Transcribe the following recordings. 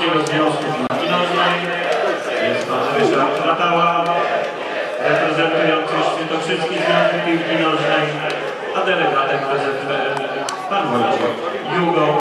Polskiego Związku Piłki Nożnej jest pan Ryszard Ratała, reprezentujący Świętokrzyski Związek Piłki Nożnej, a delegatem PZPN pan Wojciech Jugo.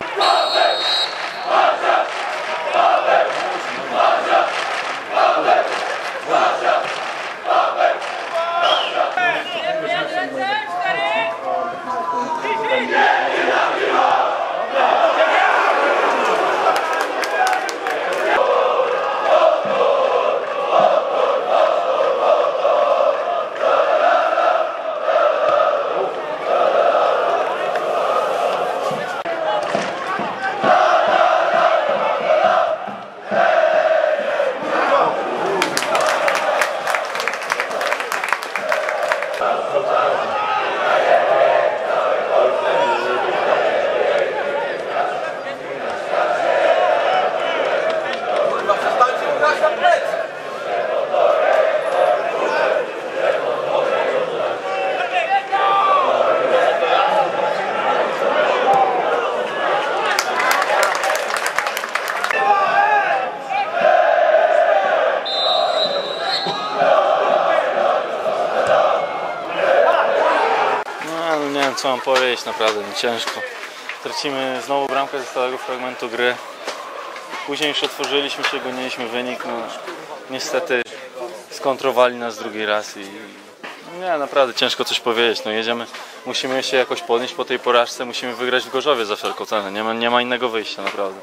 Nie wiem, co mam powiedzieć, naprawdę ciężko. Tracimy znowu bramkę ze stałego fragmentu gry. Później już otworzyliśmy się, goniliśmy wynik. No, niestety skontrowali nas drugi raz i nie, naprawdę ciężko coś powiedzieć. No, jedziemy, musimy się jakoś podnieść po tej porażce, musimy wygrać w Gorzowie za wszelką cenę. Nie ma innego wyjścia, naprawdę.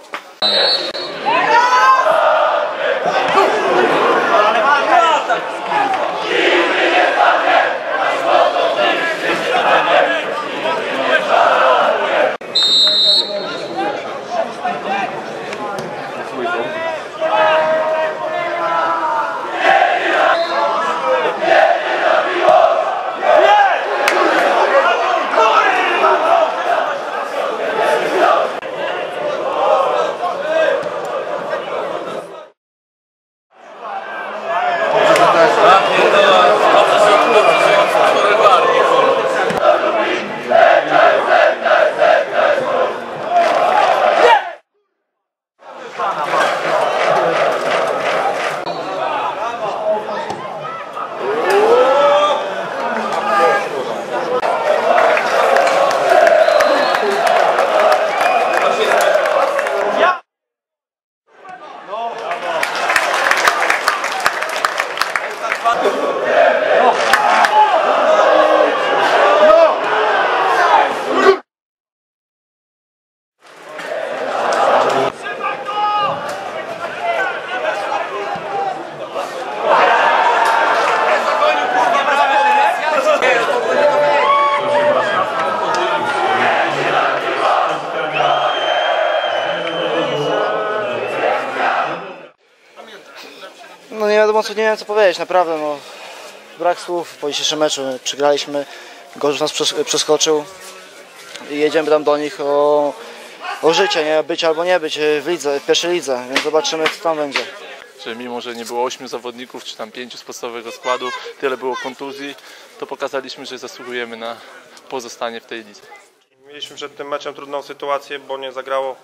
No nie wiadomo co, nie wiem co powiedzieć, naprawdę no. Brak słów po dzisiejszym meczu, przegraliśmy, Gorzów nas przeskoczył i jedziemy tam do nich o życie, nie? Być albo nie być w lidze, w pierwszej lidze, więc zobaczymy co tam będzie. Że mimo, że nie było 8 zawodników, czy tam 5 z podstawowego składu, tyle było kontuzji, to pokazaliśmy, że zasługujemy na pozostanie w tej lidze. Mieliśmy przed tym meczem trudną sytuację, bo nie zagrało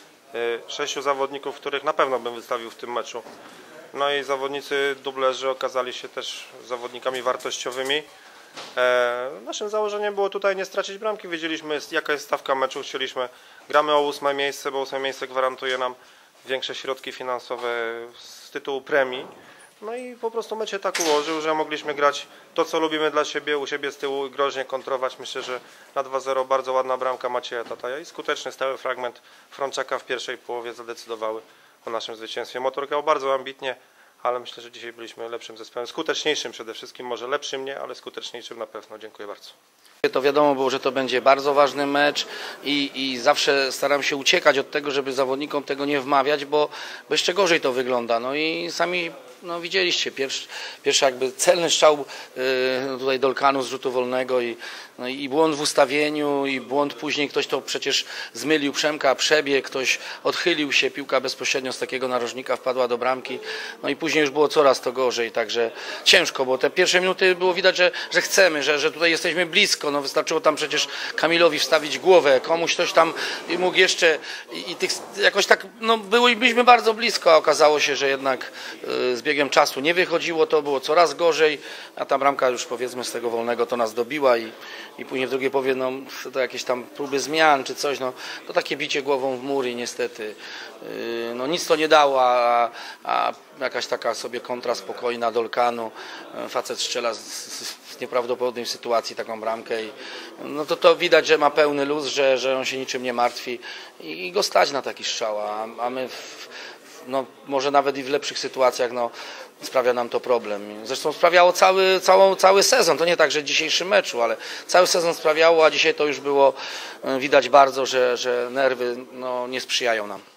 6 zawodników, których na pewno bym wystawił w tym meczu. No i zawodnicy dublerzy okazali się też zawodnikami wartościowymi. Naszym założeniem było tutaj nie stracić bramki. Wiedzieliśmy jaka jest stawka meczu. Gramy o 8 miejsce, bo 8 miejsce gwarantuje nam większe środki finansowe z tytułu premii. No i po prostu mecz się tak ułożył, że mogliśmy grać to co lubimy dla siebie, u siebie z tyłu i groźnie kontrować. Myślę, że na 2-0 bardzo ładna bramka Macieja Tataja i skuteczny stały fragment Frączaka w pierwszej połowie zadecydowały o naszym zwycięstwie. Motor grał bardzo ambitnie, ale myślę, że dzisiaj byliśmy lepszym zespołem, skuteczniejszym przede wszystkim, może lepszym nie, ale skuteczniejszym na pewno. Dziękuję bardzo. To wiadomo było, że to będzie bardzo ważny mecz i zawsze staram się uciekać od tego, żeby zawodnikom tego nie wmawiać, bo jeszcze gorzej to wygląda. No i sami widzieliście, pierwszy jakby celny strzał tutaj Dolkanu z rzutu wolnego i błąd w ustawieniu i błąd później, ktoś to przecież zmylił Przemka, przebieg, ktoś odchylił się, piłka bezpośrednio z takiego narożnika wpadła do bramki, no i później już było coraz to gorzej, także ciężko, bo te pierwsze minuty było widać, że chcemy, że tutaj jesteśmy blisko, no wystarczyło tam przecież Kamilowi wstawić głowę, komuś ktoś tam mógł jeszcze i tych, jakoś tak, no byliśmy bardzo blisko, a okazało się, że jednak z biegiem czasu nie wychodziło, to było coraz gorzej, a ta bramka już powiedzmy z tego wolnego to nas dobiła i później w drugiej połowie no, to jakieś tam próby zmian czy coś, no to takie bicie głową w mur i niestety no nic to nie dało, a jakaś taka sobie kontra spokojna Dolkanu, facet strzela z nieprawdopodobnej sytuacji taką bramkę i no to widać, że ma pełny luz, że on się niczym nie martwi i go stać na taki strzał, a my no, może nawet i w lepszych sytuacjach no, sprawia nam to problem. Zresztą sprawiało cały sezon, to nie tak, że w dzisiejszym meczu, ale cały sezon sprawiało, a dzisiaj to już było widać bardzo, że nerwy no, nie sprzyjają nam.